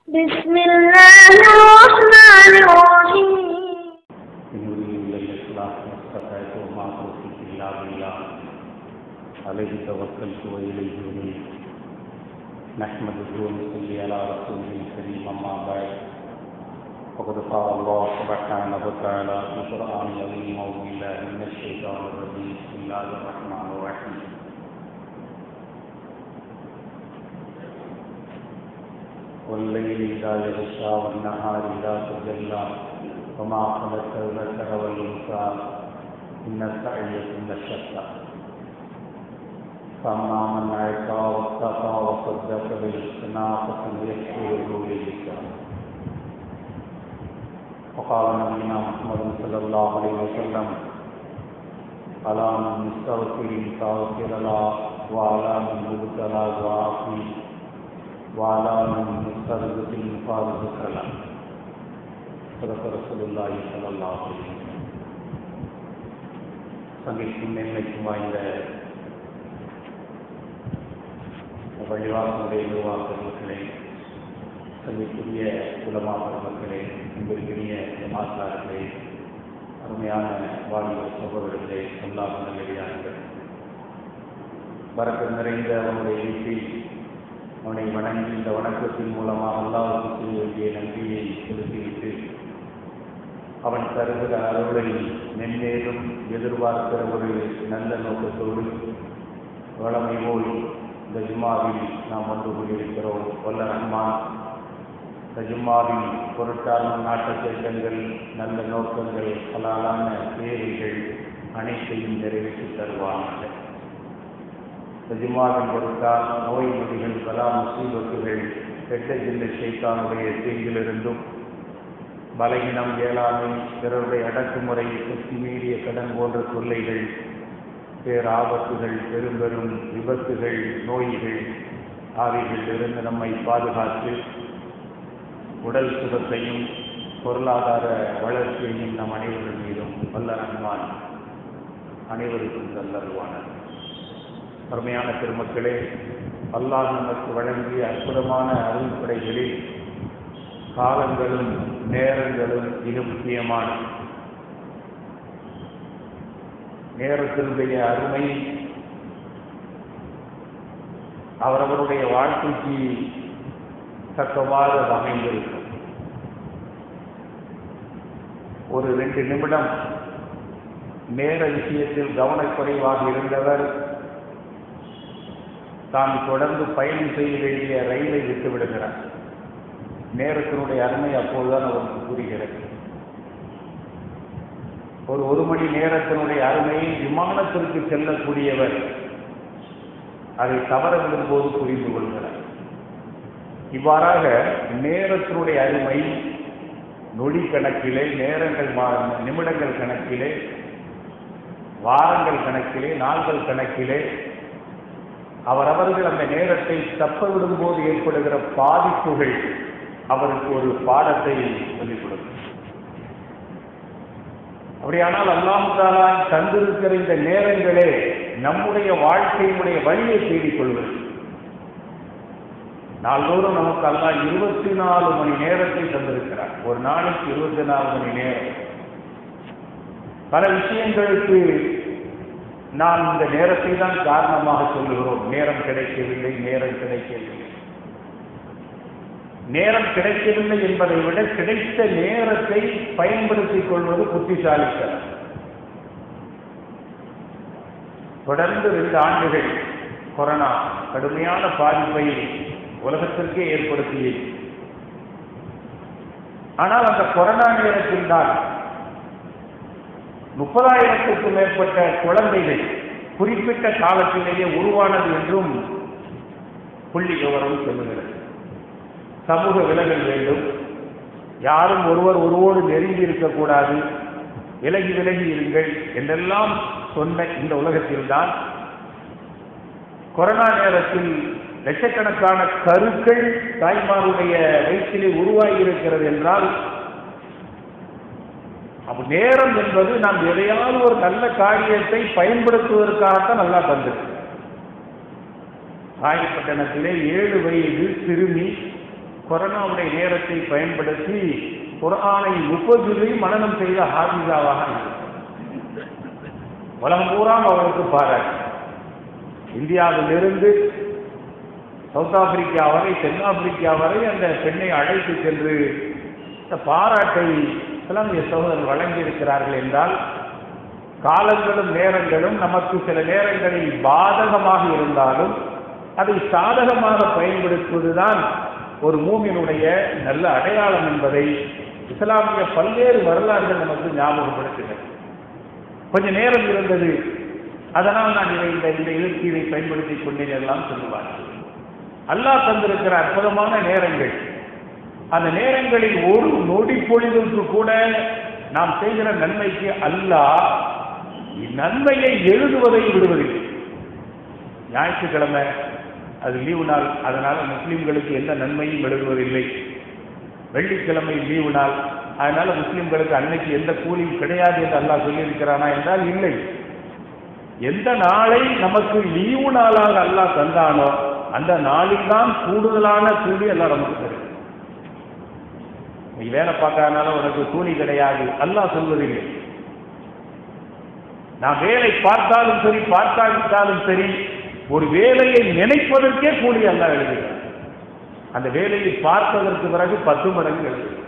بسم الله الرحمن الرحيم. إن أريد إلا الإصلاح ما استطعت وما توفيقي إلا بالله عليه توكلت وإليه أنيب. نحمده ونصلي على رسوله الكريم أما بعد فقد قال الله سبحانه وتعالى في القرآن العظيم أعوذ بالله من الشيطان الرجيم بسم الله الرحمن الرحيم. والليل إذا يغشى والنهار إذا تجلى وما خلق الذكر والأنثى إن سعيكم لشتى فأما من أعطى واتقى وصدق بالحسنى فسنيسره لليسرى. وقال نبينا محمد صلى الله عليه وسلم ألا من مستغفر فاغفر له وعلى من مبتلى وعافي وعلى من مسترزق فارزق له. صدق رسول الله صلى الله عليه وسلم. சங்கைக்கும் மேன்மைக்கும் வாய்ந்த வழிவாசனுடைய நிர்வாகங்களே, சங்கைக்குரிய உலமா பெருமக்களே, உங்களுக்குரிய ஜமாத்தார்களே, அருமையான வாலிப சகோதரர்களே, சொல்லாத நல்லடியார்கள், வரக்கு நிறைந்த அவனுடைய வீட்டில் அவனை வணங்கி இந்த வணக்கத்தின் மூலமாக அல்லாஹ்வுக்கு செய்ய வேண்டிய நன்றியை செலுத்திவிட்டு அவன் தருகிற அருளை மென்மேலும் எதிர்பார்க்கிற ஒரு நல்ல நோக்கத்தோடு வளமை போல் இந்த ஜும்மாவில் நாம் வந்து கொண்டிருக்கிறோம். வல்ல ரஹ்மான் இந்த ஜும்மாவில் பொருட்டான நாட்டு திட்டங்கள், நல்ல நோக்கங்கள், பலாலான தேவைகள் அனைத்தையும் நிறைவேற்றி தருவார்கள். இந்த ஜும்மாவின் பொருட்டால் நோய் நொடிகள், பலா முசீபத்துகள், கெட்ட ஜில்ல ஷைத்தானுடைய தீங்கிலிருந்தும், பலகீனம், இயலாமை, பிறருடைய அடக்குமுறை, சுற்றி மீறிய கடன் போன்ற தொல்லைகள், பேராபத்துகள், பெரும் விபத்துகள், நோய்கள் ஆகியவற்றிலிருந்து நம்மை பாதுகாத்து உடல் சுகத்தையும் பொருளாதார வளர்ச்சியையும் நம் அனைவரின் மீதும் வல்ல ரஹ்மான் அனைவருக்கும் தந்தருவானார். அருமையான பெருமக்களே, அல்லாஹ் நமக்கு வழங்கிய அற்புதமான அருள்படைகளில் காலங்களும் நேரங்களும் மிக முக்கியமான நேரத்தினுடைய அருமை அவரவருடைய வாழ்க்கைக்கு தக்கவாறு அமைந்திருக்கும். ஒரு 2 நிமிடம் நேர விஷயத்தில் கவனக்குறைவாக இருந்தவர் தான் தொடர்ந்து பயணம் செய்ய வேண்டிய ரயிலை விட்டுவிடுகிறார். நேரத்தினுடைய அருமை அப்போதுதான் அவருக்கு புரிகிறது. ஒரு மணி நேரத்தினுடைய அருமையை விமானத்திற்கு செல்லக்கூடியவர் அதை தவற விடும்போது புரிந்து கொள்கிறார். இவ்வாறாக நேரத்தினுடைய அருமை நொடி கணக்கிலே, நேரங்கள் நிமிடங்கள் கணக்கிலே, வாரங்கள் கணக்கிலே, நாள்கள் கணக்கிலே அவரவர்கள் அந்த நேரத்தை தப்ப விடும்போது ஏற்படுகிற பாதிப்புகள் அவருக்கு ஒரு பாடத்தை சொல்லிக் கொடுக்கும். அப்படியானால் அல்லாஹ் தஆலா தந்திருக்கிற இந்த நேரங்களே நம்முடைய வாழ்க்கையினுடைய வழியை தேடிக்கொள்வது. நாள்தோறும் நமக்கு அல்லாஹ் 24 மணி நேரத்தை தந்திருக்கிறார். ஒரு நாளைக்கு 24 மணி நேரம். பல விஷயங்களுக்கு நாம் இந்த நேரத்தை தான் காரணமாக சொல்லுகிறோம். நேரம் கிடைக்கவில்லை, நேரம் கிடைக்கவில்லை. நேரம் கிடைக்கவில்லை என்பதை விட கிடைத்த நேரத்தை பயன்படுத்திக் கொள்வது புத்திசாலித்தனம். தொடர்ந்து 2 ஆண்டுகள் கொரோனா கடுமையான பாதிப்பை உலகத்திற்கே ஏற்படுத்தியது. ஆனால் அந்த கொரோனா நேரத்தில் தான் 30,000க்கும் மேற்பட்ட குழந்தைகள் குறிப்பிட்ட காலத்திலேயே உருவானது என்றும் புள்ளி விவரம் சொல்லுகிறது. சமூக விலகல் வேண்டும், யாரும் ஒருவோடு நெருங்கி இருக்கக்கூடாது, விலகி இருங்கள் என்றெல்லாம் சொன்ன இந்த உலகத்தில்தான் கொரோனா நேரத்தில் லட்சக்கணக்கான கருக்கள் தாய்மாருடைய வயிற்றிலே உருவாகி இருக்கிறது என்றால், அப்ப நேரம் என்பது நாம் எதையாவது ஒரு நல்ல காரியத்தை பயன்படுத்துவதற்காகத்தான் நல்லா தந்திருக்கு. காயப்பட்டணத்திலே 7 வயது சிறுமி கொரோனாவுடைய நேரத்தை பயன்படுத்தி குர்ஆனை 30 மனனம் செய்த ஹாஃபிஸாவாக உலகம் பூரா அவருக்கு பாராட்டு. இந்தியாவிலிருந்து சவுத் ஆப்பிரிக்கா வரை, தென்னாப்பிரிக்கா வரை அந்த பெண்ணை அழைத்து சென்று இந்த பாராட்டை இஸ்லாமிய சகோதரர்கள் வழங்கியிருக்கிறார்கள் என்றால், காலங்களும் நேரங்களும் நமக்கு சில நேரங்களில் பாதகமாக இருந்தாலும் அதை சாதகமாக பயன்படுத்துவதுதான் ஒரு மூமினுடைய நல்ல அடையாளம் என்பதை இஸ்லாமிய பல்வேறு வரலாறுகள் நமக்கு ஞாபகப்படுத்துகிறது. கொஞ்ச நேரம் இருந்தது, அதனால் நான் இந்த இதை பயன்படுத்திக் கொண்டேன் எல்லாம் சொல்லுவார்கள். அல்லாஹ் தந்திருக்கிற அற்புதமான நேரங்கள், அந்த நேரங்களில் ஒரு நொடி பொழுதுக்கு கூட நாம் செய்கிற நன்மைக்கு அல்லாஹ் நன்மையை எழுதுவதை விடுவதில்லை. ஞாயிற்றுக்கிழமை அது லீவு நாள், அதனால முஸ்லிம்களுக்கு எந்த நன்மையும் எழுதுவதில்லை. வெள்ளிக்கிழமை லீவு நாள், அதனால முஸ்லிம்களுக்கு அன்னைக்கு எந்த கூலியும் கிடையாது என்று அல்லாஹ் சொல்லியிருக்கிறானா என்றால் இல்லை. எந்த நாளை நமக்கு லீவு நாளாக அல்லாஹ் தந்தானோ அந்த நாளில் தான் கூடுதலான கூலி எல்லாம் நமக்கு தரும். நீ வேலை பார்க்கறதுனால உனக்கு கூலி கிடையாது அல்லாஹ் சொல்வதில்லை. நான் வேலை பார்த்தாலும் சரி பார்க்காவிட்டாலும் சரி, ஒரு வேலையை நினைப்பதற்கே கூலி அல்லாஹ் எழுதுகிறார். அந்த வேலையை பார்த்ததற்கு பிறகு 10 மடங்கு எழுதுகிறார்.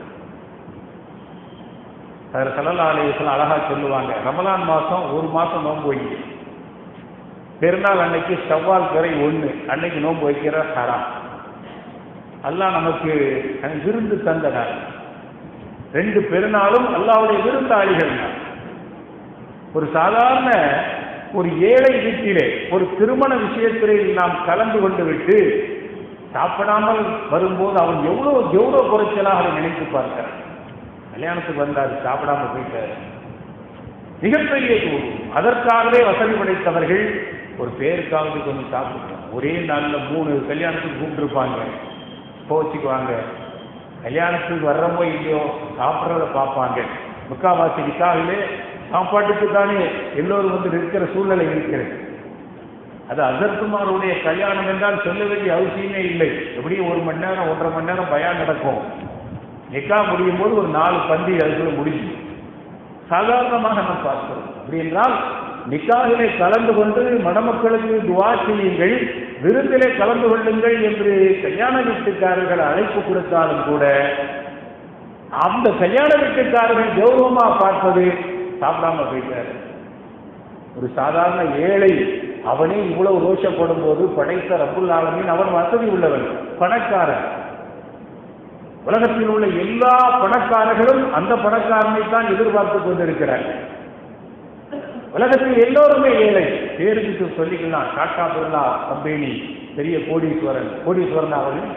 அதில் ஸல்லல்லாஹு அலைஹி வஸல்லம் அழகா சொல்லுவாங்க, ரமலான் மாதம் ஒரு மாதம் நோன்பு வைங்க, பெருநாள் அன்னைக்கு ஷவ்வால் பிறை 1 அன்னைக்கு நோன்பு வைக்கிற ஹராம். அல்லாஹ் நமக்கு விருந்து தந்த நாள். 2 பெருநாளும் அல்லாஹ்வுடைய விருந்தாளிகள். ஒரு சாதாரண ஒரு ஏழை வீட்டிலே ஒரு திருமண விஷயத்திலே நாம் கலந்து கொண்டு விட்டு சாப்பிடாமல் வரும்போது அவன் எவ்வளோ குறைச்சலாக அதை நினைத்து பார்க்கிறான். கல்யாணத்துக்கு வந்தார், சாப்பிடாம போயிட்டார், மிகப்பெரிய தூரம். அதற்காகவே வசதி படைத்தவர்கள் ஒரு பேருக்காவது கொஞ்சம் சாப்பிடுறாங்க. ஒரே நாளில் 3 கல்யாணத்துக்கு கூப்பிட்டுருப்பாங்க, கோச்சிக்குவாங்க. கல்யாணத்துக்கு வர்றப்போ இல்லையோ சாப்பிட்றத பார்ப்பாங்க. முக்காவாசி நிக்காவிலே சாப்பாட்டுக்கு தானே எல்லோரும் வந்து இருக்கிற சூழ்நிலை இருக்கிறது. அது அசர்குமாருடைய கல்யாணம் என்றால் சொல்ல வேண்டிய அவசியமே இல்லை. எப்படியும் 1 மணி நேரம் 1.5 மணி நேரம் பயான் நடக்கும். நிக்கா முடியும் போது ஒரு 4 பந்தி அதுக்குள்ள முடிஞ்சு சாதாரணமாக நம்ம பார்க்கிறோம். அப்படி என்றால் நிக்காவிலே கலந்து கொண்டு மணமக்களுக்கு துவா செய்யுங்கள், விருந்திலே கலந்து கொள்ளுங்கள் என்று கல்யாண வீட்டுக்காரர்கள் அழைப்பு கொடுத்தாலும் கூட அந்த கல்யாண வீட்டுக்காரர்கள் கௌரவமா பார்ப்பது சாப்பிடாம போயிட்டாரு. ஒரு சாதாரண ஏழை அவனே இவ்வளவு ரோஷப்படும் போது படைத்த ரப்புல் ஆலமீன் அவன் வசதி உள்ளவன், பணக்காரன். உலகத்தில் உள்ள எல்லா பணக்காரர்களும் அந்த பணக்காரனை தான் எதிர்பார்த்து கொண்டிருக்கிறார்கள். உலகத்தில் எல்லோருமே ஏழை. பேருக்கு சொல்லிக்கலாம், டாடா பிர்லா கம்பெனி பெரிய கோடீஸ்வரன் அவர்கள்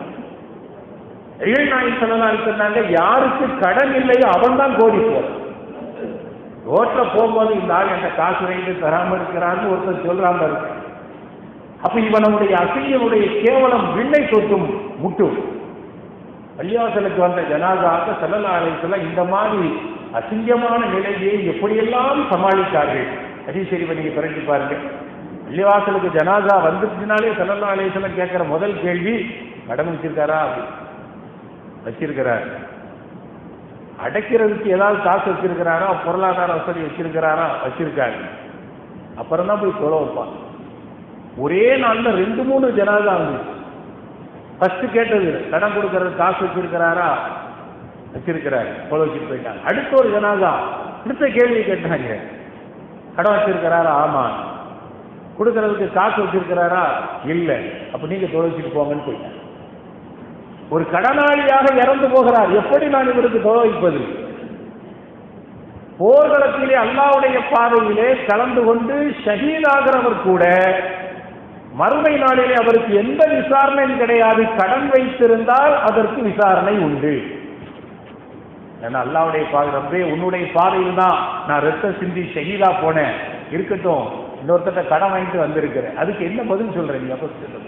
நாயகம் ஸல்லல்லாஹு அலைஹி வஸல்லம் யாருக்கு கடன் இல்லையோ அவன் தான் கோடீஸ்வரன். ரோட்ல போகும்போது இந்த ஆள் என்ற காசு வைத்து தராம இருக்கிறான்னு ஒருத்தர் சொல்றாம இருக்கு. அப்ப இவனுடைய அசிங்கனுடைய கேவலம் விண்ணை தொட்டும் முட்டும். பள்ளிவாசலுக்கு வந்த ஜனாஸாக ஸல்லல்லாஹு அலைஹி வஸல்லம் இந்த மாதிரி அசிங்கமான நிலையை எப்படியெல்லாம் சமாளித்தார்கள். ஹதீஸ் ஷரீஃபை நீங்க பிறகு பாருங்க. பள்ளிவாசலுக்கு ஜனாஸா வந்துச்சுனாலே ஸல்லல்லாஹு அலைஹி வஸல்லம் கேட்கிற முதல் கேள்வி, கடன் வச்சிருக்காரா? வச்சிருக்கிறார். அடைக்கிறதுக்கு ஏதாவது காசு வச்சிருக்கிறாரா? பொருளாதார வசதி வச்சிருக்கிறாரா? வச்சிருக்காரு. அப்புறம் தான் போய் தொலை வைப்பான். ஒரே நாளில் 2-3 ஜனாஸா வந்துச்சு. ஃபர்ஸ்ட் கேட்டது கடன் கொடுக்கறது காசு வச்சிருக்கிறாரா? வச்சிருக்கிறாரு, தொலை வச்சுட்டு போயிட்டாங்க. அடுத்த ஒரு ஜனாஸா அடுத்த கேள்வி கேட்டாங்க, கடன் வச்சிருக்கிறாரா? ஆமா. கொடுக்கறதுக்கு காசு வச்சிருக்கிறாரா? இல்லை. அப்ப நீங்க தொலை வச்சுட்டு போங்கன்னு போயிட்டாங்க. ஒரு கடனாளியாக இறந்து போகிறார், எப்படி நான் இவருக்கு தொலை வைப்பது? போர்க்களத்திலே அல்லாஹ்வுடைய பாதையிலே கலந்து கொண்டு ஷஹீதாகிறவர் கூட மறுமை நாளிலே அவருக்கு எந்த விசாரணையும் கிடையாது. கடன் வைத்திருந்தால் அதற்கு விசாரணை உண்டு. ஏன்னா அல்லாஹ்வுடைய பாதை, ரப்பே உன்னுடைய பாதையில் தான் நான் ரத்த சிந்தி ஷஹீதா போனேன், இருக்கட்டும் இன்னொருத்தட்ட கடன் வாங்கிட்டு வந்திருக்கிறேன், அதுக்கு என்ன பதில் சொல்றீங்க? அப்ப சொல்லுங்க.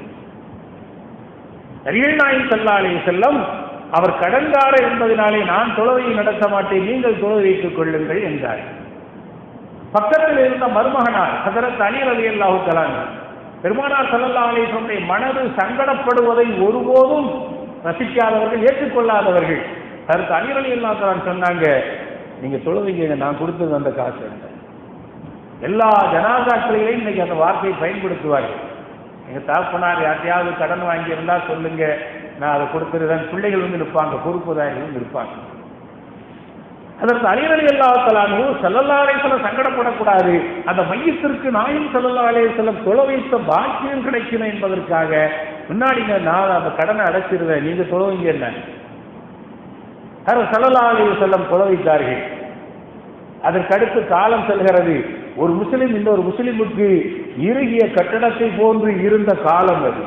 நபிகள் நாயகம் ஸல்லல்லாஹு அலைஹி வஸல்லம் அவர் கடன்காரர் என்பதனாலே நான் தொழுகையை நடத்த மாட்டேன், நீங்கள் தொழுகை வைத்துக் கொள்ளுங்கள் என்றார். பக்கத்தில் இருந்த மருமகனார் ஹஜ்ரத் அலி ரலியல்லாஹு தஆலா பெருமானார் ஸல்லல்லாஹு அலைஹி வஸல்லம் மனது சங்கடப்படுவதை ஒருபோதும் ரசிக்காதவர்கள், ஏற்றுக்கொள்ளாதவர்கள். அதற்கு அலி ரலியல்லாஹு தஆலா சொன்னாங்க, நீங்க தொழுவீங்க, நான் கொடுத்தது அந்த காசு. எல்லா ஜனாசாக்களையும் இன்னைக்கு அந்த வார்த்தையை பயன்படுத்துவார்கள். எங்க தகப்பனார் யார்ட்டையாவது கடன் வாங்கியிருந்தா சொல்லுங்க, நான் அதை கொடுத்துருதான். பிள்ளைகள் வந்து நிற்பாங்க, பொறுப்புதாரிகள் நிற்பாங்க. அதற்கு அலி ரலியல்லாஹு தஆலா ஸல்லல்லாஹு அலைஹி வஸல்லம் சங்கடப்படக்கூடாது, அந்த மையத்திற்கு நாயகம் ஸல்லல்லாஹு அலைஹி வஸல்லம் தொழ வைத்த பாக்கியம் கிடைக்கணும் என்பதற்காக முன்னாடிங்க நான் அந்த கடனை அடைச்சிருவேன், நீங்க தொழுவீங்க என்ன. ஸல்லல்லாஹு அலைஹி வஸல்லம் தொழ வைத்தார்கள். அதற்கடுத்து காலம் செல்கிறது. ஒரு முஸ்லிம் இன்னொரு முஸ்லிமுக்கு இறுகிய கட்டடத்தை போன்று இருந்த காலம் அது.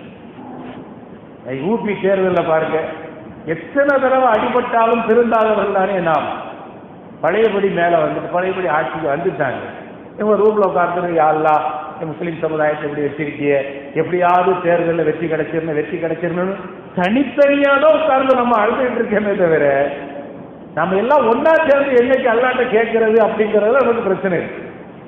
ஊபி தேர்தலில் பாருங்க, எத்தனை தடவை அடிபட்டாலும் திருந்தாதவர்கள் தானே நாம். பழையபடி மேலே வந்துட்டு பழையபடி ஆட்சிக்கு வந்துட்டாங்க. இவங்க ரூமில் உட்கார்ந்து யாரெல்லாம் முஸ்லீம் சமுதாயத்தை எப்படி வச்சிருக்கிய, எப்படியாவது தேர்தலில் வெற்றி கிடைச்சிருன்னு தனித்தனியாக தான் உட்கார்ந்து நம்ம அழுதுகிட்டு இருக்கேமே தவிர, நம்ம எல்லாம் ஒன்னா சேர்ந்து என்னைக்கு அல்லாட்ட கேட்கறது அப்படிங்கிறதுல நமக்கு பிரச்சனை இருக்கு.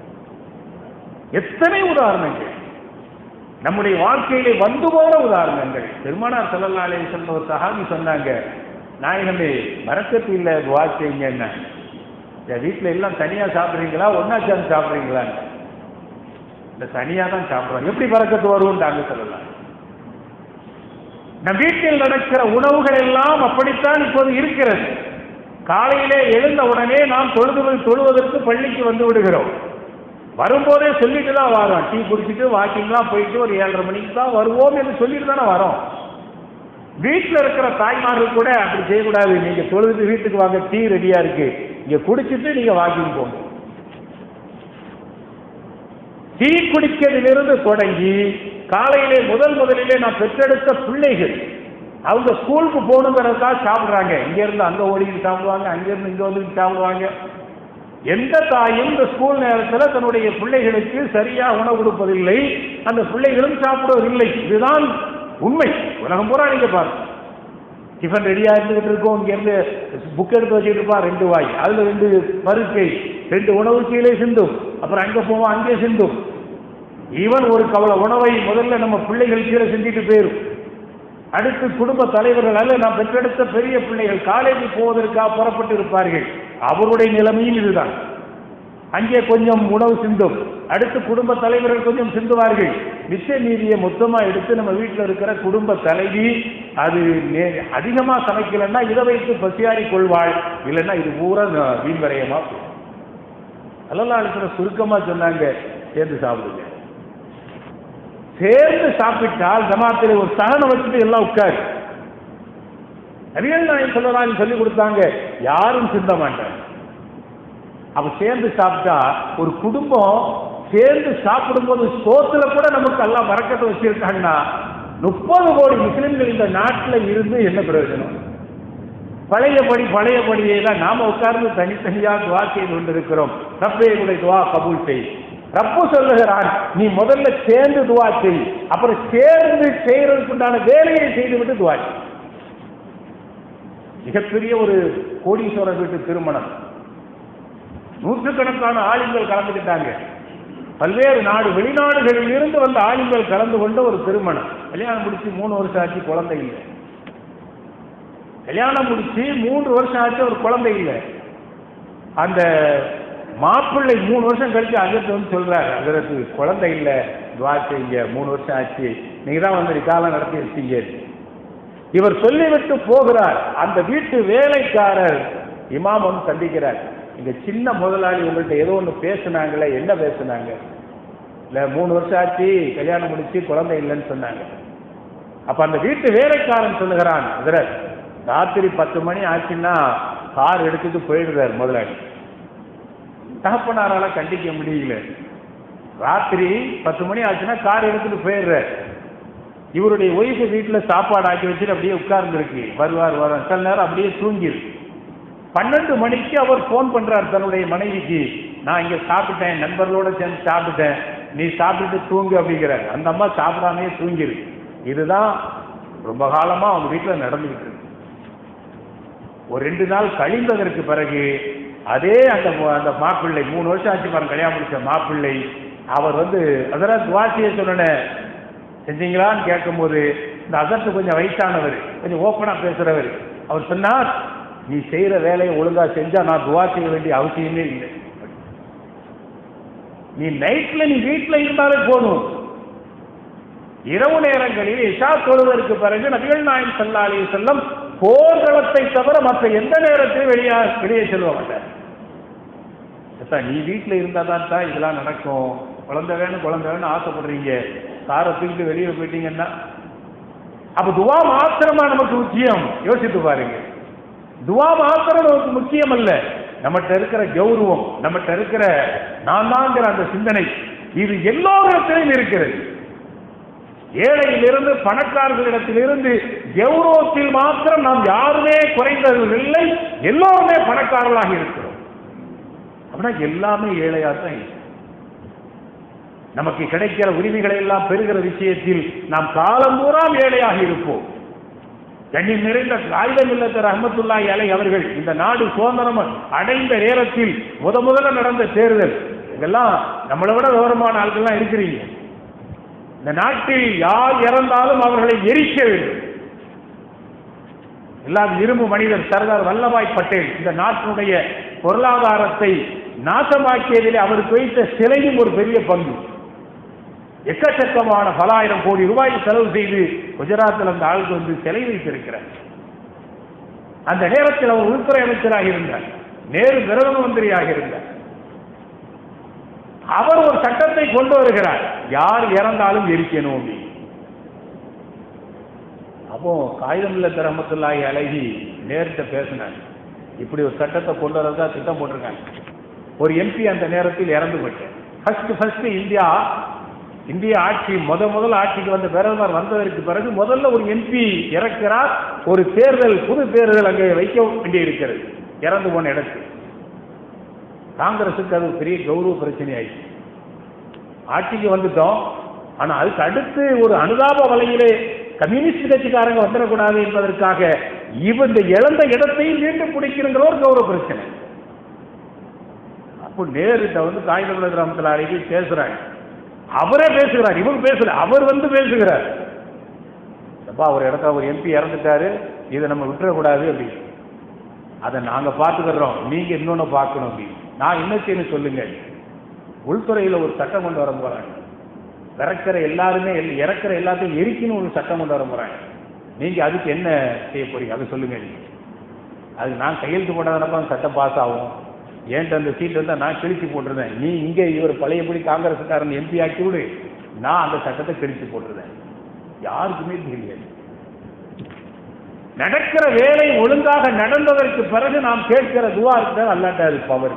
எத்தனை உதாரணங்கள் நம்முடைய வாழ்க்கையிலே வந்து போன உதாரணங்கள். பெருமானார் ஸல்லல்லாஹு அலைஹி வஸல்லம் ஒரு சஹாபி சொன்னாங்க, நாயகமே பரக்கத்து இல்லை, துஆ செய்யுங்க. என்ன வீட்டில் எல்லாம் தனியா சாப்பிட்றீங்களா, ஒன்னா சேர்ந்து சாப்பிட்றீங்களா? இந்த தனியா தான் சாப்பிட்றோம், எப்படி பரக்கத்து வரும்ன்றாங்க ஸல்லல்லாஹு. நம் வீட்டில் நடக்கிற உணவுகள் எல்லாம் அப்படித்தான் இப்போது இருக்கிறது. காலையிலே எழுந்த உடனே நாம் தொழுவதற்கு பள்ளிக்கு வந்து விடுகிறோம். வரும்போதே சொல்லிட்டு தான் வரோம். டீ குடிச்சிட்டு வாக்கிங்லாம் போயிட்டு ஒரு 7:30 மணிக்கு தான் வருவோம் என்று சொல்லிட்டு தானே வரோம். வீட்டில் இருக்கிற தாய்மார்கள் கூட அப்படி செய்யக்கூடாது. நீங்க தொழுது வீட்டுக்கு வாங்க, டீ ரெடியா இருக்கு, இங்க குடிச்சிட்டு நீங்க வாக்கிங் போங்க. டீ குடிக்கிறதிலிருந்து தொடங்கி காலையிலே முதலிலே நான் பெற்றெடுத்த பிள்ளைகள் அவங்க ஸ்கூலுக்கு போகணுங்கிறதுக்காக சாப்பிட்றாங்க. இங்கேருந்து அங்கே ஓடிக்கிட்டு சாப்பிடுவாங்க, அங்கேருந்து இங்கே வந்துட்டு சாப்பிடுவாங்க. எந்த தாயும் இந்த ஸ்கூல் நேரத்தில் தன்னுடைய பிள்ளைகளுக்கு சரியாக உணவு கொடுப்பதில்லை, அந்த பிள்ளைகளும் சாப்பிடுவதில்லை. இதுதான் உண்மை. உலகம் பூரா நீங்க பாருங்க, டிஃபன் ரெடியாக இருந்துகிட்டு இருக்கோம், இங்கேருந்து புக் எடுத்து வச்சுட்டு இருப்பான் 2 வாய், அதில் 2 பருக்கை, 2 உணவு கீழே சிந்தும், அப்புறம் அங்கே போவோம் அங்கே சிந்தும். ஈவன் ஒரு கவலை உணவை முதல்ல நம்ம பிள்ளைகள் கீழே சிந்திட்டு போயிடும். அடுத்து குடும்ப தலைவர்கள் அல்ல, நாம் பெற்றெடுத்த பெரிய பிள்ளைகள் காலேஜ் போவதற்காக புறப்பட்டு இருப்பார்கள். அவருடைய நிலைமையும் இதுதான். அங்கே கொஞ்சம் உணவு சிந்தும், அடுத்து குடும்ப தலைவர்கள் கொஞ்சம் சிந்துவார்கள். மிச்ச நீதியை மொத்தமாக எடுத்து நம்ம வீட்டில் இருக்கிற குடும்ப தலைவி அது அதிகமாக சமைக்கலன்னா இதை வைத்து பசியாறி கொள்வாள், இல்லைன்னா இது பூரா வீண் வரையமா. ஸல்லல்லாஹு அலைஹி வஸல்லம் சுருக்கமாக சொன்னாங்க, சேர்ந்து சாப்பிடுங்க. சேர்ந்து சாப்பிட்டால் ஜமாத்தில் ஒரு சகனை வச்சுட்டு எல்லாம் உட்காரு. நபிகள் நாயகம் ஸல்லல்லாஹு அலைஹி வஸல்லம் சொல்லி கொடுத்தாங்க, யாரும் சிந்த மாட்டாங்க. அப்ப சேர்ந்து சாப்பிட்டா ஒரு குடும்பம் சேர்ந்து சாப்பிடும்போது சோத்துல கூட நமக்கு எல்லாம் பரக்கத்தை வச்சிருக்காங்கன்னா 30 கோடி முஸ்லிம்கள் இந்த நாட்டில் இருந்து என்ன பிரயோஜனம்? பழையபடியே தான் நாம உட்கார்ந்து தனித்தனியாக துவா செய்து கொண்டிருக்கிறோம். ரப்பே என்னுடைய துவா கபூல் செய். ரப்பு சொல்லுகிறான், நீ முதல்ல சேர்ந்து துவா செய், அப்புறம் சேர்ந்து செய்யறதுக்குண்டான வேலையை செய்துவிட்டு துவா செய். மிகப்பெரிய ஒரு கோடீஸ்வரர் வீட்டு திருமணம், நூற்றுக்கணக்கான ஆளுங்கள் கலந்துக்கிட்டாங்க. பல்வேறு நாடு வெளிநாடுகளில் இருந்து வந்த ஆளுங்கள் கலந்து கொண்ட ஒரு திருமணம். கல்யாணம் முடிச்சு 3 வருஷம் ஆச்சு, குழந்தை இல்லை. கல்யாணம் முடிச்சு 3 வருஷம் ஆச்சு, ஒரு குழந்தை இல்லை. அந்த மாப்பிள்ளை 3 வருஷம் கழிச்சு அஜத்து வந்து சொல்றாரு, அதற்கு குழந்தை இல்லை, துவா செய்யுங்க, 3 வருஷம் ஆச்சு, நீங்க தான் வந்து நிக்காலாம் நடத்தி வச்சீங்க. இவர் சொல்லிவிட்டு போகிறார். அந்த வீட்டு வேலைக்காரர் இமாம் வந்து சந்திக்கிறார். இங்க சின்ன முதலாளி உங்கள்கிட்ட ஏதோ ஒன்று பேசுனாங்களே, என்ன பேசுனாங்க? இல்லை 3 வருஷம் ஆச்சு, கல்யாணம் முடிச்சு குழந்தை இல்லைன்னு சொன்னாங்க. அப்ப அந்த வீட்டு வேலைக்காரன் சொல்லுகிறான், ஹஜ்ரத் ராத்திரி 10 மணி ஆச்சுன்னா கார் எடுத்துட்டு போயிடுறார் முதலாளி. தகப்பனாரால கண்டிக்க முடியல. ராத்திரி 10 மணி ஆச்சுன்னா கார் எடுத்துட்டு போயிடுறார். இவருடைய ஒய்ஃபு வீட்டில் சாப்பாடு ஆக்கி வச்சுட்டு அப்படியே உட்கார்ந்துருக்கு. வருவார் சில நேரம் அப்படியே தூங்கிரு. 12 மணிக்கு அவர் ஃபோன் பண்றார் தன்னுடைய மனைவிக்கு, நான் இங்க சாப்பிட்டேன், நண்பர்களோட சேர்ந்து சாப்பிட்டேன், நீ சாப்பிட்டு தூங்கு அப்படிங்கிறார். அந்த அம்மா சாப்பிடாமே தூங்கிரு. இதுதான் ரொம்ப காலமா அவங்க வீட்டில் நடந்துகிட்டு இருக்கு. ஒரு 2 நாள் கழிந்ததற்கு பிறகு அதே அந்த மாப்பிள்ளை 3 வருஷம் ஆச்சு பாருங்க கல்யாணம் முடிச்ச மாப்பிள்ளை, அவர் வந்து அதெல்லாம் துவா செய்ய சொன்ன செஞ்சீங்களான்னு கேட்கும்போது இந்த அசத்து கொஞ்சம் வயசானவர், கொஞ்சம் ஓப்பனா பேசுறவர். அவர் சொன்னார், நீ செய்யற வேலையை ஒழுங்கா செஞ்சா நான் துவா செய்ய வேண்டிய அவசியமே இல்லை. நீ நைட்ல நீ வீட்டுல இருந்தாலே போதும். இரவு நேரங்களில் இஷா தொழுவதற்கு பிறகு நபிகள் நாயகம் ஸல்லல்லாஹு அலைஹி வஸல்லம் போர்க்களத்தை தவிர மற்ற எந்த நேரத்திலும் வெளியே செல்ல மாட்டார். நீ வீட்டுல இருந்தா தான் இதெல்லாம் நடக்கும். குழந்தை வேணும் ஆசைப்படுறீங்க, காரை தூக்கிட்டு வெளியே போயிட்டீங்கன்னா அப்ப துவா மாத்திரமா நமக்கு முக்கியம்? யோசித்து பாருங்க. துவா மாத்திரம் நமக்கு முக்கியம் அல்ல, நம்மகிட்ட இருக்கிற கௌரவம், நம்மகிட்ட இருக்கிற நான் தான்ங்கிற அந்த சிந்தனை, இது எல்லோரிடத்திலும் இருக்கிறது. ஏழையிலிருந்து பணக்காரர்களிடத்திலிருந்து கௌரவத்தில் மாத்திரம் நாம் யாருமே குறைந்தவர்கள் இல்லை, எல்லோருமே பணக்காரர்களாக இருக்கிறோம். அப்படின்னா எல்லாமே ஏழையாக தான் இருக்கு. நமக்கு கிடைக்கிற உரிமைகளை எல்லாம் பெறுகிற விஷயத்தில் நாம் காலம்பூராம் ஏழையாக இருப்போம். கண்ணியம் நிறைந்த காயிதம் இல்லத்த ரஹ்மத்துல்லாஹி அலைஹி அவர்கள் இந்த நாடு சுதந்திரம் அடைந்த நேரத்தில் முதல்ல நடந்த தேர்தல், இதெல்லாம் நம்மளை விட விவரமான ஆட்கள்லாம் இருக்கிறீங்க. இந்த நாட்டில் யார் இறந்தாலும் அவர்களை எரிக்க வேண்டும். எல்லாம் இரும்பு மனிதர் சர்தார் வல்லபாய் பட்டேல் இந்த நாட்டினுடைய பொருளாதாரத்தை நாசமாக்கியதிலே அவருக்கு வைத்த சிலையும் ஒரு பெரிய பங்கு. எக்கச்சக்கமான பல ஆயிரம் கோடி ரூபாய் செலவு செய்து குஜராத்தில் அந்த ஆளுக்கு வந்து சிலை வைத்திருக்கிறார். அந்த நேரத்தில் அவர் உள்துறை அமைச்சராக இருந்தார், நேரு பிரதம மந்திரியாக இருந்தார். அவர் ஒரு சட்டத்தை கொண்டு வருகிறார், யார் இறந்தாலும் எரிக்கணும். அப்போ காயிதம் இல்லத்த ரஹ்மத்துல்லாஹி அலைஹி நேர்கிட்ட பேசினார், இப்படி ஒரு சட்டத்தை கொண்டு வரதா திட்டம் போட்டிருக்காங்க. ஒரு எம்பி அந்த நேரத்தில் இறந்து போயிட்டார். ஃபர்ஸ்ட் இந்தியா ஆட்சி முதல் ஆட்சிக்கு வந்த பிரதமர் வந்ததற்கு பிறகு முதல்ல ஒரு எம்பி இறக்கிறார். ஒரு தேர்தல், புது தேர்தல் அங்கே வைக்க வேண்டி இருக்கிறது இறந்து போன இடத்தில். காங்கிரசுக்கு அது பெரிய கௌரவ பிரச்சனை ஆயிடுச்சு. ஆட்சிக்கு வந்துட்டோம், ஆனா அதுக்கு அடுத்து ஒரு அனுதாப வலையிலே கம்யூனிஸ்ட் கட்சிக்காரங்க வந்துடக்கூடாது என்பதற்காக இந்த இழந்த இடத்தையும் மீண்டும் பிடிக்கிற ஒரு கௌரவ பிரச்சனை. அப்போ நேருட்ட வந்து காயிதம் ரஹ்மத்துல்லாஹி அலைஹி பேசுறாங்க. அவரே பேசுகிறார், இவங்க பேசல, அவர் வந்து பேசுகிறார். அப்பா ஒரு இடத்துல ஒரு எம்பி இறந்துட்டாரு, இதை நம்ம விட்டுறக்கூடாது அப்படின்னு. அதை நாங்க பார்த்துக்கிறோம், நீங்க இன்னொன்னு பார்க்கணும் அப்படின்னு. நான் என்ன செய்யணும் சொல்லுங்க. உள்துறையில ஒரு சட்டம் கொண்டு வர போறாங்க, இறக்கிற எல்லாத்தையும் எரிக்கணும் ஒரு சட்டம் கொண்டு வர போறாங்க. நீங்க அதுக்கு என்ன செய்ய போறீங்க அதை சொல்லுங்க. அதுக்கு நான் கையெழுத்து போட்டதுனால சட்டம் பாஸ் ஆகும். ஏன்ட்டு அந்த சீட் வந்து நான் கிழிச்சு போட்டிருந்தேன், நீ இங்கே இவர் பழையபடி காங்கிரஸ்காரன் எம்பி ஆக்கி விடு, நான் அந்த சட்டத்தை கிழிச்சு போட்டிருந்தேன். யாருக்குமே தெரியாது. நடக்கிற வேலை ஒழுங்காக நடந்ததற்கு பிறகு நாம் கேட்கிற துவா இருக்கிற அல்லாட்டாரு பவர்.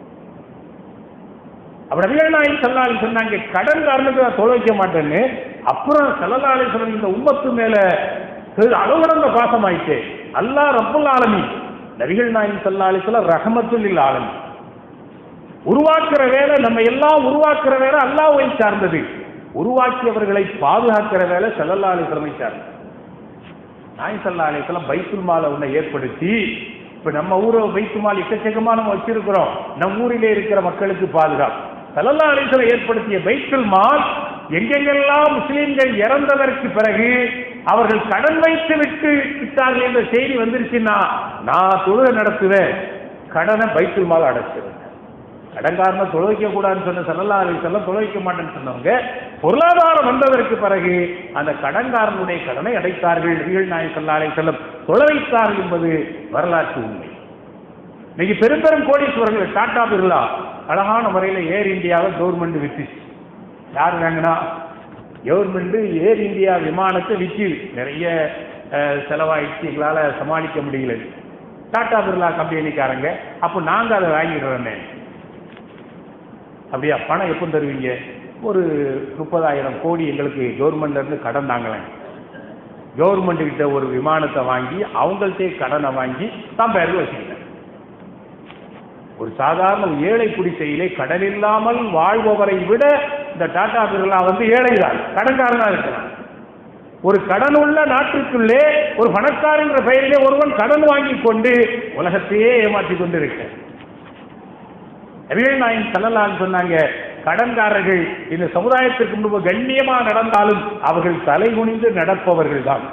அப்படி நபிகள் நாயகம் ஸல்லல்லாஹு அலைஹி வஸல்லம் சொன்னாங்க, கடன் காரணத்துக்கு நான் தொலை வைக்க மாட்டேன்னு. அப்புறம் ஸல்லல்லாஹு அலைஹி வஸல்லம் இந்த உம்மத்து மேல அளவுடந்த பாசமாயிட்டு அல்லாஹ் ரப்புல் ஆலமீன், நபிகள் நாயகம் ஸல்லல்லாஹு அலைஹி வஸல்லம் ரஹ்மத்துல் லில் ஆலமீன். உருவாக்குற வேலை, நம்ம எல்லாம் உருவாக்குற வேலை அல்லாஹ்வை சார்ந்தது. உருவாக்கியவர்களை பாதுகாக்கிற வேலை ஸல்லல்லாஹு அலைஹி வஸல்லம் சார்ந்தது. நாயகம் ஸல்லல்லாஹு அலைஹி வஸல்லம் பைத்துல் மாலை ஒன்றை ஏற்படுத்தி, இப்ப நம்ம ஊரை பைத்துல் மால் எக்கச்சக்கமா நம்ம வச்சிருக்கிறோம், நம்ம ஊரிலே இருக்கிற மக்களுக்கு பாதுகாப்பு. ஸல்லல்லாஹு அலைஹி வஸல்லம் ஏற்படுத்திய பைத்துல் மால் எங்கெங்கெல்லாம் முஸ்லிம்கள் இறந்ததற்கு பிறகு அவர்கள் கடன் வைத்து விட்டார்கள் என்ற செய்தி வந்துருச்சுன்னா, நான் தொழுகை நடத்துவேன், கடனை பைத்துல் மால் அடைச்சிருவேன். கடன்காரனை தொலை வைக்க கூடாதுன்னு சொன்ன ஸல்லல்லாஹு அலைஹி வஸல்லம் தொலை வைக்க மாட்டேன்னு சொன்னவங்க பொருளாதாரம் வந்ததற்கு பிறகு அந்த கடன்காரனுடைய கடனை அடைத்தார்கள். நபிகள் நாயகம் ஸல்லல்லாஹு அலைஹி வஸல்லம் தொலை வைத்தார்கள் என்பது வரலாற்று உண்மை. இன்னைக்கு பெரும் பெரும் கோடீஸ்வரர்கள் டாடா பிர்லா அழகான முறையில் ஏர் இந்தியாவை கவர்மெண்ட் வித்துச்சு. யார் வாங்கினா? கவர்மெண்ட் ஏர் இந்தியா விமானத்தை விற்று நிறைய செலவாயிடுச்சு, எங்களால் சமாளிக்க முடியல. டாடா பிர்லா கம்பெனிக்காரங்க அப்போ நாங்கள் அதை வாங்கிடுறோன்னே. அப்படியா? பணம் எப்போ தருவீங்க? ஒரு 30,000 கோடி எங்களுக்கு கவர்மெண்ட்ல இருந்து கடன் தாங்களேன். கவர்மெண்ட் கிட்ட ஒரு விமானத்தை வாங்கி அவங்கள்ட்டே கடனை வாங்கி தான் பேருக்கு வச்சுக்கிட்டேன். ஒரு சாதாரண ஏழை குடிசையிலே கடன் இல்லாமல் வாழ்பவரை விட இந்த டாடா பிர்லா வந்து ஏழைதான், கடன்காரனா இருக்கிறான். ஒரு கடன் உள்ள நாட்டுக்குள்ளே ஒரு பணக்காரன் என்ற பெயரிலே ஒருவன் கடன் வாங்கி கொண்டு உலகத்தையே ஏமாற்றி கொண்டு இருக்க. நபிகள் நாயகம் ஸல்லல்லாஹு அலைஹி வஸல்லம் சொன்னாங்க, கடன்காரர்கள் இந்த சமுதாயத்திற்கு முன்பு கண்ணியமாக நடந்தாலும் அவர்கள் தலைகுனிந்து நடப்பவர்கள் தான்.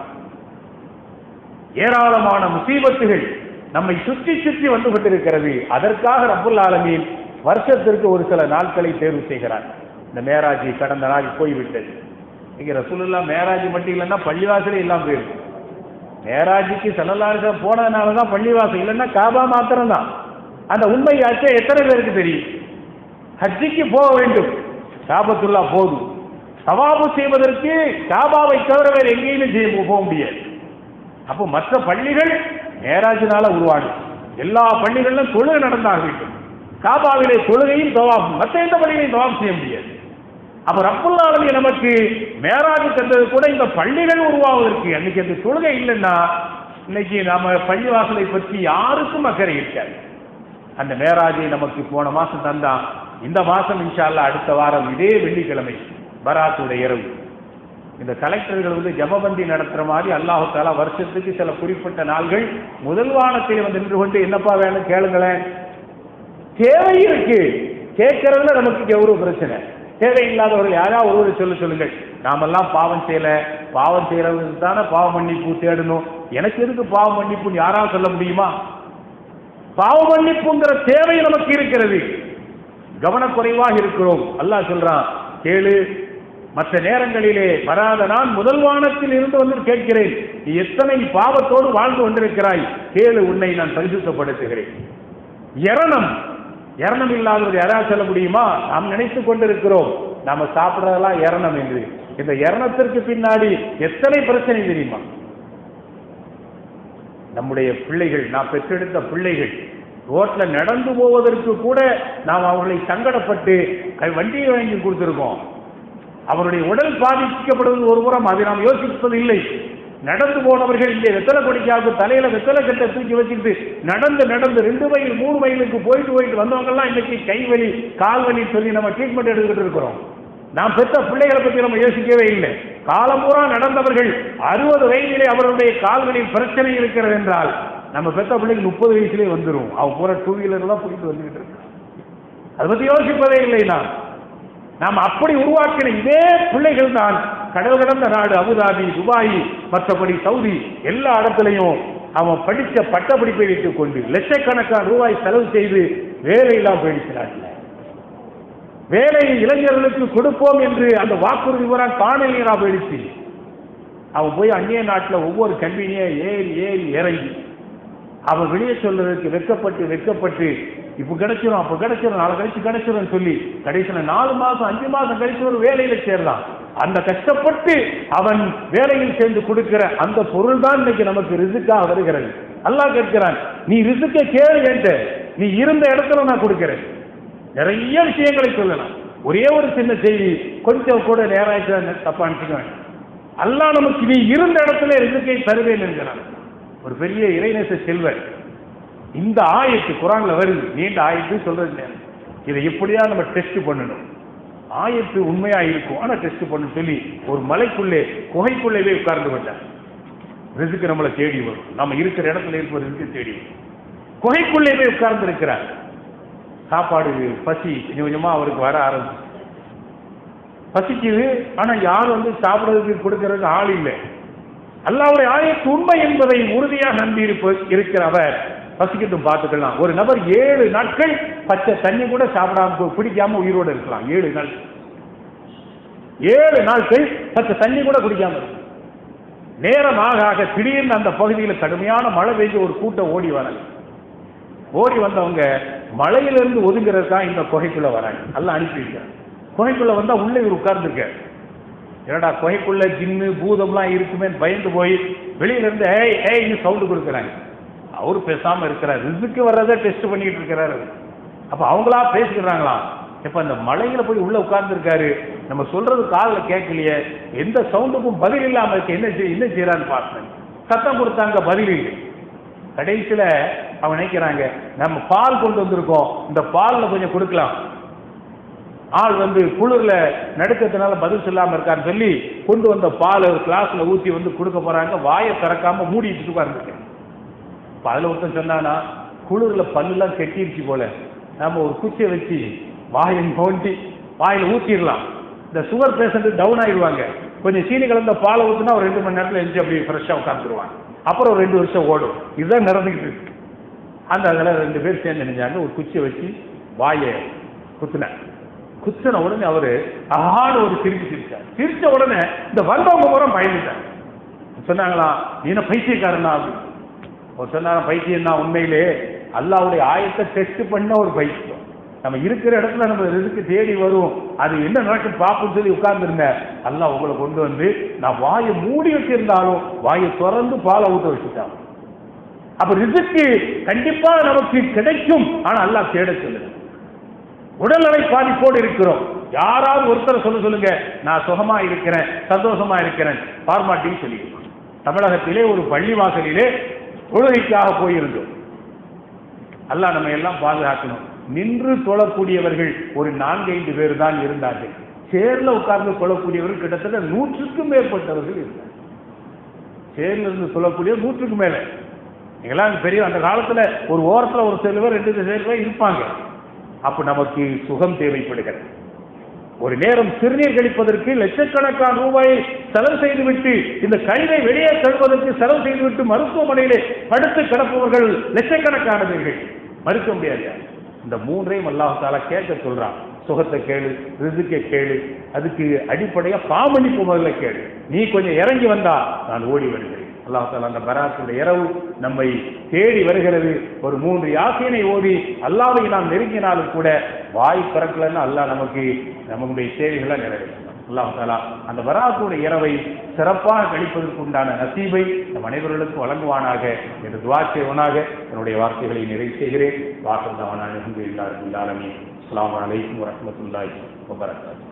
ஏராளமான முசீபத்துகள் நம்மை சுற்றி சுற்றி வந்து கொண்டிருக்கிறது. அதற்காக ரப்புல் ஆலமீன் வருஷத்திற்கு ஒரு சில நாட்களை தேர்வு செய்கிறார். இந்த மேராஜி கடந்த நாள் போய்விட்டது. இங்க ரசூலுல்லாஹ் மேராஜி மட்டும் இல்லைன்னா பள்ளிவாசலே இல்லாம போயிருக்கு. மேராஜிக்கு ஸல்லல்லாஹு அலைஹி வஸல்லம் போனதுனாலதான் பள்ளிவாசல், இல்லைன்னா காபா மாத்திரம் தான். அந்த உண்மையாச்சே எத்தனை பேருக்கு தெரியும்? ஹஜ்ஜிக்கு போக வேண்டும், காபத்துல்லா போதும். தவாபு செய்வதற்கு காபாவை தவிர வேறு எங்கேயுமே போக முடியாது. அப்போ மற்ற பள்ளிகள் மேராஜினால உருவானது. எல்லா பள்ளிகளிலும் தொழுகை நடந்தாக வேண்டும். காபாவிலே தொழுகையும் தவாப், மற்ற எந்த பள்ளிகளையும் தவாப் செய்ய முடியாது. அப்ப ரப்புல் ஆலமீன் நமக்கு மேராஜ் தந்தது கூட இந்த பள்ளிகள் உருவாவதற்கு. அன்னைக்கு அந்த தொழுகை இல்லைன்னா இன்னைக்கு நாம பள்ளிவாசலை பற்றி யாருக்கும் அக்கறை இருக்காது. அந்த மேராஜை நமக்கு போன மாசம் தந்தான். இந்த மாசம் இன்ஷா அல்லாஹ் அடுத்த வாரம் இதே வெள்ளிக்கிழமை பராத்துடைய இரவு இந்த கலெக்டர்கள் வந்து ஜபபந்தி நடத்துற மாதிரி அல்லாஹ் தஆலா வருஷத்துக்கு சில குறிப்பிட்ட நாள்கள் முதல் வானத்தில் வந்து நின்று கொண்டு என்னப்பா வேணும் கேளுங்களேன். தேவை இருக்கு, கேட்கறதுல நமக்கு எவ்வளவு பிரச்சனை. தேவையில்லாதவர்கள் யாராவது ஒருவர் சொல்லுங்கள். நாமெல்லாம் பாவம் செய்யல, பாவம் செய்யறவங்களுக்கு தானே பாவ மன்னிப்பு தேடணும். எனக்கு எதுக்கு பாவ மன்னிப்புன்னு யாராவது சொல்ல முடியுமா? பாவ மன்னிப்புங்கிற தேவை நமக்கு இருக்கிறது. கவனக்குறைவாக இருக்கிறோம். அல்லாஹ் சொல்றான், கேளு, மற்ற நேரங்களிலே வராத நான் முதல் வானத்தில் இருந்து வந்து கேட்கிறேன். நீ எத்தனை பாவத்தோடு வாழ்ந்து கொண்டிருக்கிறாய், கேளு, உன்னை நான் பரிசுத்தப்படுத்துகிறேன். இரணம் இல்லாதவர் யாராவது சொல்ல முடியுமா? நாம் நினைத்துக் கொண்டிருக்கிறோம் நாம சாப்பிடறதெல்லாம் இரணம் என்று. இந்த இரணத்திற்கு பின்னாடி எத்தனை பிரச்சனை தெரியுமா? நம்முடைய பிள்ளைகள், நாம் பெற்றெடுத்த பிள்ளைகள் ரோட்ல நடந்து போவதற்கு கூட நாம் அவர்களை சங்கடப்பட்டு வண்டியை வாங்கி கொடுத்திருக்கோம். அவருடைய உடல் பாதிக்கப்படுவது ஒரு புறம், அதை நாம் யோசிப்பது இல்லை. நடந்து போனவர்கள் இங்கே வெத்தலை கொடிக்காக தலையில வெத்தலை கட்டை தூக்கி வச்சுக்கிட்டு நடந்து 2 மைல் 3 மைலுக்கு போயிட்டு வந்தவங்க எல்லாம் இன்னைக்கு கைவலி கால்வலி சொல்லி நம்ம ட்ரீட்மெண்ட் எடுத்துக்கிட்டு இருக்கிறோம். நாம் பெற்ற பிள்ளைகளை பற்றி நம்ம யோசிக்கவே இல்லை. காலம் பூரா நடந்தவர்கள் 60 வயதிலே அவருடைய கால்களில் பிரச்சனை இருக்கிறது என்றால் நம்ம பெற்ற பிள்ளைக்கு 30 வயசுலேயே வந்துடும். அவன் பூரா 2 வீலர் தான் போயிட்டு வந்துகிட்டு இருக்கு. அதை பற்றி யோசிப்பதே இல்லை. நாம் அப்படி உருவாக்கின இதே பிள்ளைகள் தான் கடல் கடந்த நாடு அபுதாபி, துபாய், மற்றபடி சவுதி எல்லா இடத்துலையும் அவன் படித்த பட்டப்படிப்பை வைத்துக் கொண்டு லட்சக்கணக்கான ரூபாய் செலவு செய்து வேலையெல்லாம் போயிடுக்கிறார்கள். வேலையை இளைஞர்களுக்கு கொடுப்போம் என்று அந்த வாக்குறுதி வர காணலியரா போயிடுச்சு. அவன் போய் அந்நிய நாட்டில் ஒவ்வொரு கம்பெனியை ஏறி இறங்கி அவன் வெளியே சொல்றதுக்கு வெக்கப்பட்டு இப்ப கிடைச்சிடும், அப்ப கிடைச்சிடும், நாளை கழிச்சு கிடைச்சிடும் சொல்லி கடைசியில 4 மாசம் 5 மாசம் கழிச்சு ஒரு வேலையில சேர்ந்தான். அந்த கஷ்டப்பட்டு அவன் வேலையில் சேர்ந்து கொடுக்கிற அந்த பொருள் தான் இன்னைக்கு நமக்கு ரிசுக்காக வருகிறது. அல்லாஹ் கேட்கிறான், நீ ரிசுக்கை கேளு என்கிட்ட, நீ இருந்த இடத்துல நான் கொடுக்கிறேன். நிறைய விஷயங்களை சொல்லலாம். ஒரே ஒரு சின்ன செய்தி, கொஞ்சம் கூட நேராக தப்பா அனுப்பிச்சுக்க. அல்லாஹ் நமக்கு நீ இருந்த இடத்துல ரிசுக்கை தருவேன் என்கிறான். ஒரு பெரிய இறைநேச செல்வர் இந்த ஆயத்து குர்ஆன்ல வருது, நீண்ட ஆயத்து சொல்றது. இதை எப்படியா நம்ம டெஸ்ட் பண்ணணும், ஆயத்து உண்மையா இருக்கும் ஆனா டெஸ்ட் பண்ணு சொல்லி ஒரு மலைக்குள்ளே குகைக்குள்ளே உட்கார்ந்து விட்டார். ரிசுக்கு நம்மளை தேடி வரும், நம்ம இருக்கிற இடத்துல இருப்ப ரிசுக்கு தேடி வரும். குகைக்குள்ளே உட்கார்ந்து இருக்கிறார். சாப்பாடு பசி கொஞ்சம் கொஞ்சமா அவருக்கு வர ஆரம்பிச்சு, பசிக்குது. ஆனா யாரும் வந்து சாப்பிடுறதுக்கு கொடுக்கறதுக்கு ஆள் இல்லை. அல்லாஹ்வுடைய ஆயத்து உண்மை என்பதை உறுதியாக நம்பி இருக்கிற அவர் பசிக்கட்டும் பார்த்துக்கலாம். ஒரு நபர் 7 நாட்கள் பச்சை தண்ணி கூட சாப்பிடாம குடிக்காம உயிரோடு இருக்கலாம். 7 நாட்கள் பச்சை தண்ணி கூட குடிக்காம இருக்கலாம். நேரமாக திடீர்னு அந்த பகுதியில் கடுமையான மழை பெய்து ஒரு கூட்டம் ஓடி வந்தவங்க மழையிலிருந்து ஒதுங்கிறதுதான் இந்த குகைக்குள்ள வராங்க. எல்லாம் அனுப்பி வைக்கிறாங்க. குகைக்குள்ள வந்தா உள்ளே இவர் உட்கார்ந்துருக்க, என்னடா குகைக்குள்ள ஜின்னு பூதம்லாம் இருக்குமே பயந்து போய் வெளியில இருந்து ஏய் சவுண்டு கொடுக்குறாங்க. அவரு பேசாம இருக்கிறார், ரிசுக்கு வர்றதை டெஸ்ட் பண்ணிட்டு இருக்கிறாரு. அப்ப அவங்களா பேசிக்கிறாங்களாம், இப்ப அந்த மலையில போய் உள்ள உட்கார்ந்து இருக்காரு, நம்ம சொல்றது காலில் கேட்கலையே, எந்த சவுண்டுக்கும் பதில் இல்லாம இருக்கு, என்ன செய்யறான்னு பார்த்தேன். சத்தம் கொடுத்தாங்க, பதில் இல்லை. கடைசியில அவன் நினைக்கிறாங்க, நம்ம பால் கொண்டு வந்திருக்கோம், இந்த பால்ல கொஞ்சம் கொடுக்கலாம். ஆள் வந்து குளிர்ல நடுக்கத்தினால பதில் சொல்லாம இருக்கான்னு சொல்லி கொண்டு வந்த பால் ஒரு கிளாஸ்ல ஊற்றி வந்து கொடுக்க போறாங்க. வாயை திறக்காம மூடிட்டு உட்கார்ந்துருக்கேன். அதுல ஒருத்தன் சொன்னானா, குளிர்ல பல்லுலாம் கெட்டிருச்சு போல, நாம ஒரு குச்சியை வச்சு வாயை நோண்டி வாயில் ஊற்றிடலாம். இந்த சுகர் பேஷண்ட் டவுன் ஆயிடுவாங்க, கொஞ்சம் சீனி கலந்த பாலை ஊற்றினா ஒரு 2 மணி நேரத்தில் எழுந்து அப்படி ஃப்ரெஷ்ஷாக உட்காந்துருவாங்க. அப்புறம் ஒரு 2 வருஷம் ஓடும். இதுதான் நடந்துக்கிட்டு இருக்கு. அந்த அதில் 2 பேர் சேர்ந்து நினைஞ்சாங்க, ஒரு குச்சியை வச்சு வாயை குத்தின உடனே அவரு ஆடு ஒரு சிரிச்சார். சிரிச்ச உடனே இந்த வந்தவங்க பூரா பயந்துட்டாங்க. சொன்னாங்களா, நீ என்ன பைத்தியக்காரனா அப்படின்னு. ஒரு சொன்னாங்க, பைத்தியம் தான், உண்மையிலே அல்லாஹ்வுடைய ஆயத்தை டெஸ்ட் பண்ண ஒரு பைத்தியம். நம்ம இருக்கிற இடத்துல நம்ம ரிஸ்க்கு தேடி வரும், அது என்ன நடக்கு பார்ப்போம்னு சொல்லி உட்கார்ந்துருங்க. அல்லாஹ் உங்களை கொண்டு வந்து நான் வாயை மூடி வச்சிருந்தாலும் வாயை திறந்து பாலை ஊட்ட வச்சுட்டாங்க. அப்ப ரிஸ்க்கு கண்டிப்பா நமக்கு கிடைக்கும், ஆனா அல்லாஹ் தேட சொல்லுங்க. உடல்நலை பாதிப்போடு இருக்கிறோம், யாராவது ஒருத்தரை சொல்லுங்க, நான் சுகமா இருக்கிறேன், சந்தோஷமா இருக்கிறேன், ஃபார்மாலிட்டின்னு சொல்லியிருக்கோம். தமிழகத்திலே ஒரு பள்ளிவாசலிலே தொழுகைக்காக போயிருந்தோம். அல்லாஹ் நம்ம எல்லாம் பாதுகாக்கணும். நின்று தொழக்கூடியவர்கள் ஒரு 4-5 பேர் தான் இருந்தார்கள். சேர்ல உட்கார்ந்து தொழக்கூடியவர்கள் கிட்டத்தட்ட 100க்கும் மேற்பட்டவர்கள் இருந்தார்கள். சேர்ல இருந்து தொழக்கூடிய 100க்கும் மேல. நீங்களாம் பெரிய அந்த காலத்துல ஒரு ஓரத்துல ஒரு சில பேர் 2 பேர் இருப்பாங்க. அப்ப நமக்கு சுகம் தேவைப்படுகிறது. ஒரு நேரம் சிறுநீர் கழிப்பதற்கு லட்சக்கணக்கான ரூபாயை செலவு செய்துவிட்டு, இந்த கழிவை வெளியே தள்ளுவதற்கு செலவு செய்துவிட்டு மருத்துவமனையிலே படுத்து கிடப்பவர்கள் லட்சக்கணக்கானவர்கள். மறுக்க முடியாது. இந்த 3ஐயும் அல்லாஹ் தஆலா கேட்க சொல்றான். சுகத்தை கேளு, ரிஸ்கை கேளு, அதுக்கு அடிப்படையா பாமணிப்பு முதல்ல கேளு. நீ கொஞ்சம் இறங்கி வந்தா நான் ஓடி வருகிறேன். அல்லாஹ் தஆலா அந்த பராத்துடைய இரவு நம்மை தேடி வருகிறது. ஒரு 3 யாசீனை ஓதி அல்லாஹ்வை நாம் நெருங்கினாலும் கூட வாய் திறக்கலன்னு அல்லாஹ் நமக்கு நம்முடைய தேவைகளை நிறைவேற்றணும். அல்லாஹ் தஆலா அந்த பராத்துடைய இரவை சிறப்பாக கழிப்பதற்கு உண்டான நசீபை நம் அனைவர்களுக்கும் வழங்குவானாக என்று துஆ செய்வனாக என்னுடைய வார்த்தைகளை நிறைவு செய்கிறேன். வாசல் தவானாக அல்ஹம்துலில்லாஹி ரப்பில் ஆலமீன். அஸ்ஸலாமு அலைக்கும் வரஹ்மத்துல்லாஹி வபரகாத்துஹு.